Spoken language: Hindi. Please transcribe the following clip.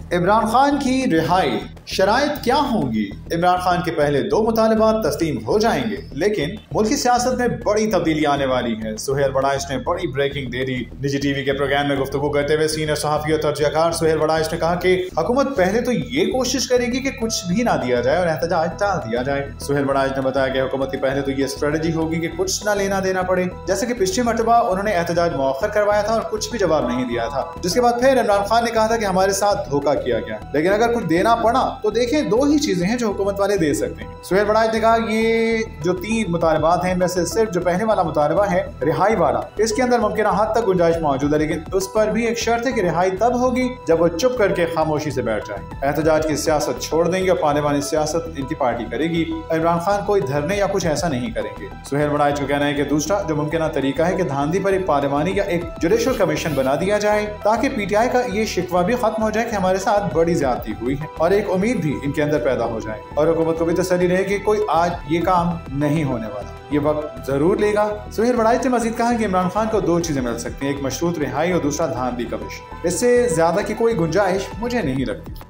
इमरान खान की रिहाई शराइत क्या होंगी? इमरान खान के पहले 2 मुतालबात तस्लीम हो जाएंगे, लेकिन मुल्की सियासत में बड़ी तब्दीली आने वाली है। सुहेल बड़ाइश ने बड़ी ब्रेकिंग दे दी। निजी टीवी के प्रोग्राम में गुफ्तगू करते हुए सीनियर सहाफी और तर्जयकार सुहेल बड़ाइश ने कहा कि हुकूमत पहले तो ये कोशिश करेगी कि कुछ भी ना दिया जाए और एहतजाज टाल दिया जाए। सुहेल बड़ाइश ने बताया कि हुकूमत की पहले तो ये स्ट्रेटजी होगी कि कुछ ना लेना देना पड़े, जैसे कि पिछली मरतबा उन्होंने एहतजाज मौखर करवाया था और कुछ भी जवाब नहीं दिया था। जिसके बाद फिर इमरान खान ने कहा था कि हमारे साथ धोखा किया गया, लेकिन अगर कुछ देना पड़ा तो देखें 2 ही चीजें हैं जो हुकूमत वाले दे सकते हैं। सुहेल बड़ाइश ने कहा ये जो 3 मुतालबात हैं, इनमें से सिर्फ जो पहले वाला मुतालबा है रिहाई वाला, इसके अंदर मुमकिन हद तक गुंजाइश मौजूद है, लेकिन उस पर भी एक शर्त है कि रिहाई तब होगी जब वो चुप करके खामोशी से बैठ जाए, एहतजाज की सियासत छोड़ देंगे और पार्लिमानी सियासत इनकी पार्टी करेगी। इमरान खान कोई धरने या कुछ ऐसा नहीं करेंगे। सुहेल बड़ाइश को कहना है कि दूसरा जो मुमकिन तरीका है कि धांधली पर एक पार्लिमानी या एक जुडिशल कमीशन बना दिया जाए, ताकि पीटीआई का ये शिकवा भी खत्म हो जाए कि हमारे साथ बड़ी ज्यादती हुई है और एक उम्मीद भी इनके अंदर पैदा हो जाए और हुकूमत को भी तसल्ली रहे कि कोई आज ये काम नहीं होने वाला, ये वक्त जरूर लेगा। सुहेल बड़ाइश ने मजीद कहा कि इमरान खान को 2 चीजें मिल सकती हैं, एक मशरूत रिहाई और दूसरा धांधली कमीशन। इससे ज्यादा की कोई गुंजाइश मुझे नहीं लगती।